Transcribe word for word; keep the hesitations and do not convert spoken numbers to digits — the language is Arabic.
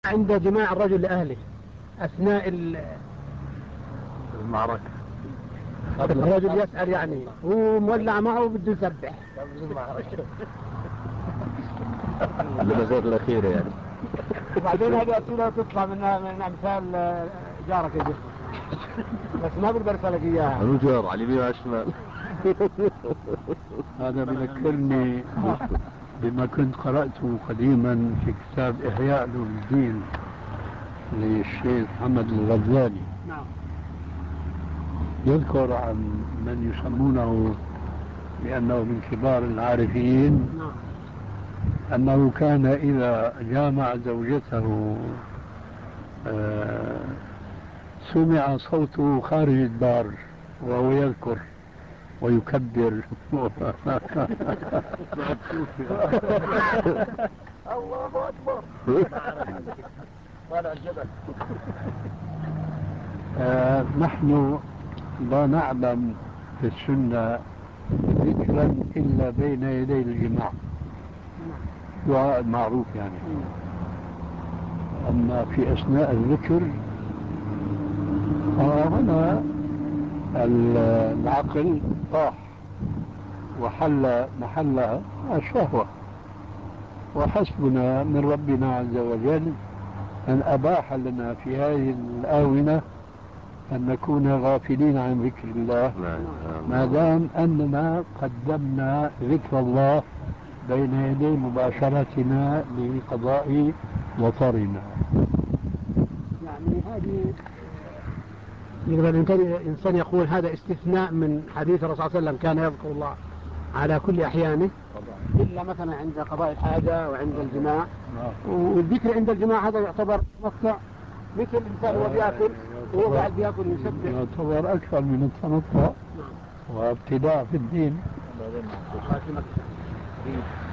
عند جماع الرجل لأهله أثناء المعركة، الرجل يسأل يعني هو مولع معه بده يسبح اللحظات الأخيرة يعني. وبعدين هذه أسئلة تطلع من من أمثال جارك يا بس ما بقدر أسألك إياها. أنا جار على اليمين وعلى الشمال. هذا بذكرني بما كنت قرأته قديما في كتاب إحياء علوم الدين للشيخ محمد الغزالي. نعم. يذكر عن من يسمونه بأنه من كبار العارفين. نعم. أنه كان إذا جامع زوجته آه سمع صوته خارج الدار وهو يذكر ويكبر. الله أكبر. طالع الجبل. آه نحن لا نعلم في السنة ذكرا إلا بين يدي الجماع، دعاء معروف يعني. أما في أثناء الذكر هنا العقل طاح وحل محلها الشهوة، وحسبنا من ربنا عز وجل أن أباح لنا في هذه الآونة أن نكون غافلين عن ذكر الله ما دام أننا قدمنا ذكر الله بين يدي مباشرتنا لقضاء وطرنا. يعني هذه يقدر الإنسان يقول هذا استثناء من حديث الرسول صلى الله عليه وسلم كان يذكر الله على كل أحيانه إلا مثلا عند قضاء الحاجة وعند الجماع. والذكر عند الجماع هذا يعتبر تمتع، مثل الإنسان وهو بيأكل وهو قاعد بيأكل يسبح، يعتبر أكثر من التمتع وابتداع في الدين.